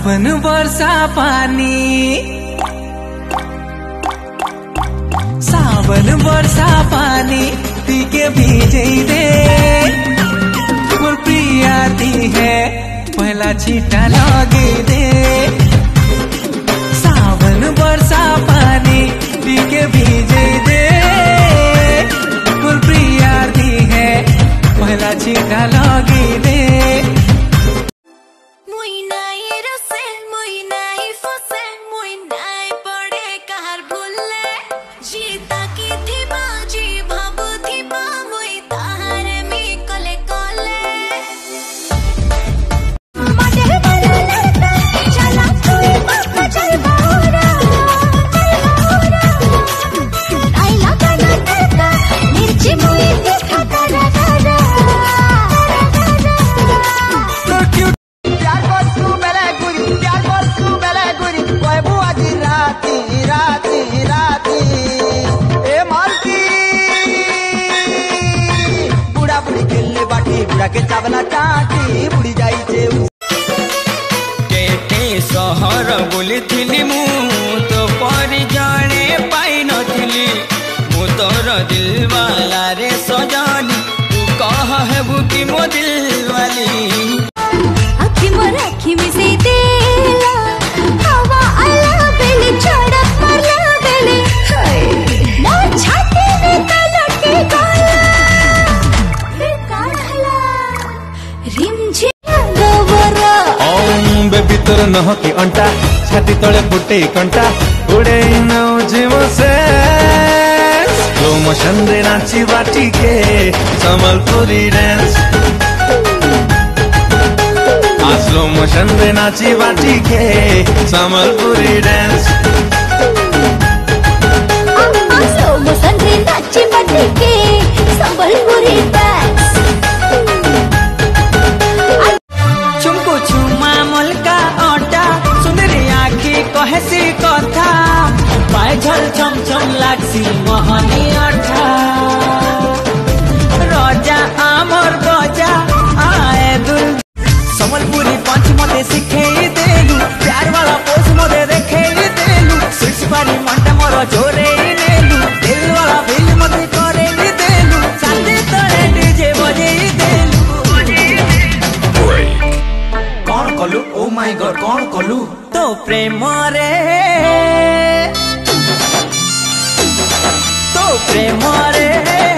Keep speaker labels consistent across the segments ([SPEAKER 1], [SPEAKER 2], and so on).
[SPEAKER 1] सावन वर्षा पानी, सावन वर्षा पानी पी के भीजे दे मोर प्रिया दी है पहला छीटा लगे दे। सावन वर्षा पानी पी के भीजे दे मोर प्रिया दी है पहला छीटा लगे दे।
[SPEAKER 2] के चावला टाटी बुड़ी जाई
[SPEAKER 3] केते सहर बुलिथिली मु तो परि जाने पाई नथिली मु तोर दिलवाला रे सजानी तू कह हेबु कि मो दिलवाली।
[SPEAKER 4] आखी मोर आखी में से देला हवा आला बेले झड़क मारला बेले मोर छाती में तलके गला
[SPEAKER 1] बेबी तोर नह की अंटा छाती तले फुटे कंटा उड़े नौजे से स्लो मोशन रे नाची बाटी के संबलपुरी डांस स्लो मोशन रे नाची बाटी के संबलपुरी डांस
[SPEAKER 4] स्लो मोशन रे नाची बाटी के संबलपुरी डांस।
[SPEAKER 1] कहसी कथा पाए झल छम छम लागसी मोहनी अठा रजा आमर बजा आए दुल संबलपुरी पंच मते सिखे देलु प्यार वाला पोस मते देखे देलु सिक्स पारी मंटा मोर जोरे नेलु दिल वाला बिल मते करे देलु साथे तोरे डीजे बजे देलु। कौन कलु ओ माय गॉड कौन कलु तो प्रेम रे तो प्रेम रे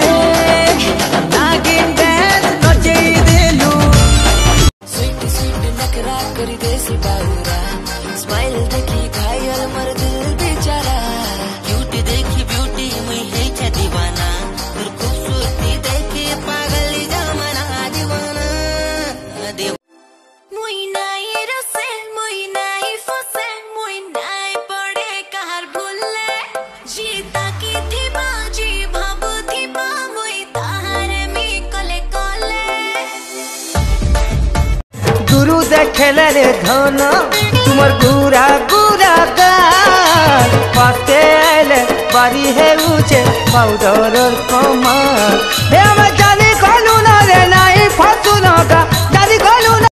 [SPEAKER 1] नागिन डांस नचई देलु।
[SPEAKER 5] स्वीट स्वीट नखरा करी देसी बाहुरा स्माइल देखी घायल मर दिल बेचारा क्यूट देखी ब्यूटी मुई है क्या दीवाना और खूबसूरती देखी पागल जमाना दीवाना मुई नाई रसे मुई नाई फसे मुई नाई पड़े कहर भूले जीता की थी बाजी भाबू थी मुई ताहारे मी कले कले
[SPEAKER 2] गुरु देखले रे धन तुमर गुरा गुरा गाल पाते आइले बारी है उचे पाउडर कमाल हे हम जानी कलु ना रे नाई फसु ना गा जानी कलु ना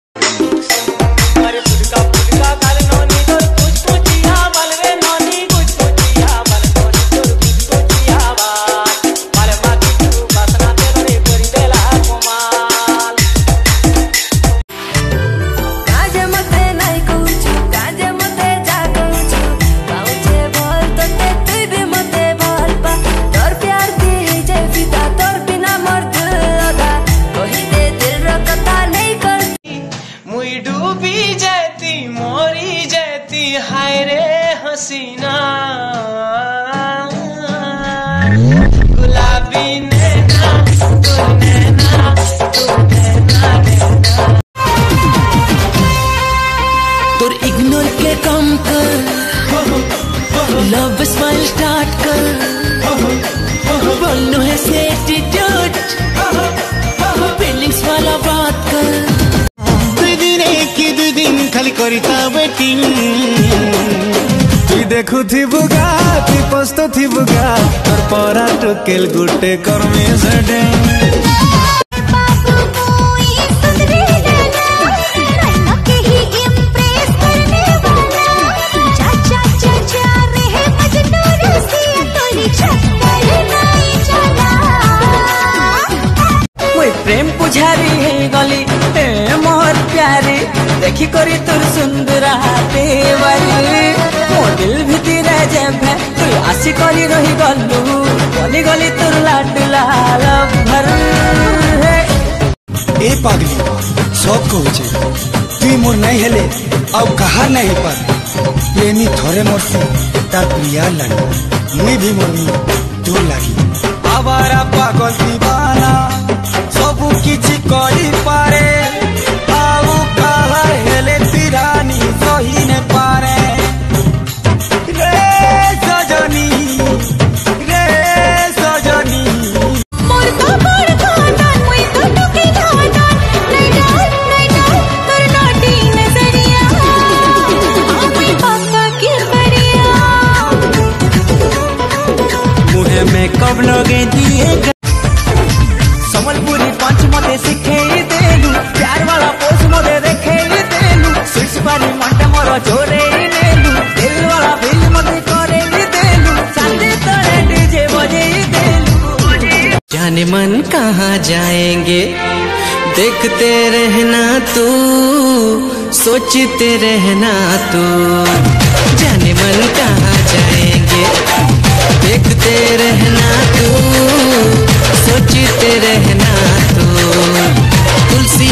[SPEAKER 1] हसीना गुलाबी नैना तू नैना तू नैना
[SPEAKER 5] तोर इग्नोर के कम कर लव स्माइल स्टार्ट कर बोलनो है से एटीट्यूड फीलिंग्स वाला बात कर
[SPEAKER 1] दु दिन खाली करिता वेटिंग देखु थी बुगा थी पस्तो थी बुगा तोर परा टोकेल गुटे कर्मी सडे
[SPEAKER 4] बाबू कोई सुंदरी लेना के ही इम्प्रेस करने
[SPEAKER 1] देखी करी तोर सुंदरा तेवर मो दिल भितर जेबे तू आसी करी रही गलू गली गली तोर लाडला भर
[SPEAKER 6] ए पागली सब कहूचे तुई मोर नहीं हेले अब कहा नहीं पर प्रेमी थोड़े मोरसी तार प्रिया लगी मुई भी मोरनी तोर लगी आवारा पागल दीवाना सबू किछि करी पारे आउ कहा हेले तिरानी सही ने पारे रे सजनी रे सजनी
[SPEAKER 4] मोर तो बड़ खानदान मुई तो टुकी खानदान नहीं डाल कर नाटी नजरिया मुई पापा की बरिया
[SPEAKER 1] मुहे में कब लगे दिए संबलपुरी पंच मते सिखे देलु प्यार वाला पोस मते देखे देलु स्विच पारी मंटे मोर जोरे नेलु दिल वाला बिल मते करे देलु साथे तोरे डीजे बजे देलु
[SPEAKER 3] जाने मन कहाँ जाएंगे देखते रहना तू सोचते रहना तू जाने मन कहाँ जाएंगे देखते रहना तू सोचते रहना तू तुलसी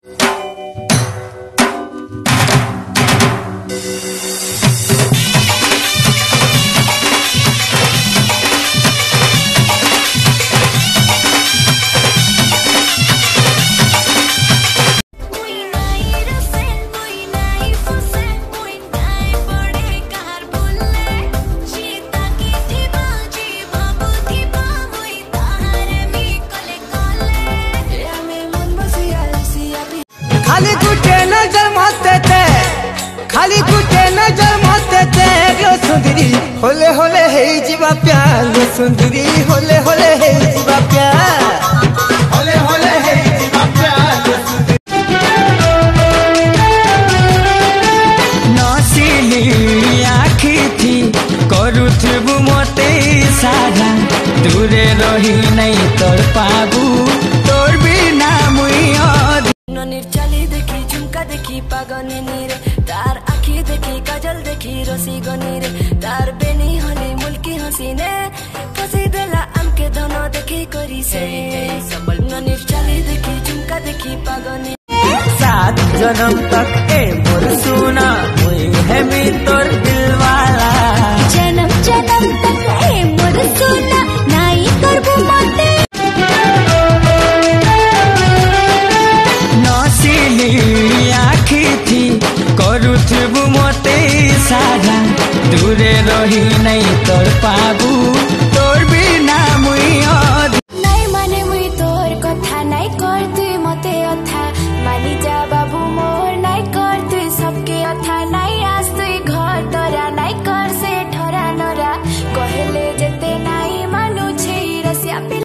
[SPEAKER 2] खाली गुटे नजर मारते थे खाली गुटे नजर मारते थे लो सुंदरी होले होले हे जीवा प्यार लो सुंदरी होले होले हे जीवा प्यार होले होले हे जीवा प्यार
[SPEAKER 1] नसीली आखी थी करुथबु मते सारा दूरे रही नहीं तोर पाबू तोर बिना मुई
[SPEAKER 5] ननिर चाली देखी झुमका देखी पागनी नीरे तार आखी देखी काजल देखी रसी गनी रे तार बेनी हले मुल्की हसीने फसी देला आमके दोनों देखी करी से सबल ननिर चाली देखी झुमका देखी पागनी
[SPEAKER 1] 7 जन्म तक ए मोर सुना मुई है मी तोर दिल वाला
[SPEAKER 4] जन्म जन्म तक ए मोर सुना नाई करबो मते
[SPEAKER 1] नसीली आखी थी करुथबु मते सारा दूरे रही नहीं तोर पाबू तोर बिना मुई
[SPEAKER 4] नाई माने मुई तोर कथा नाई करती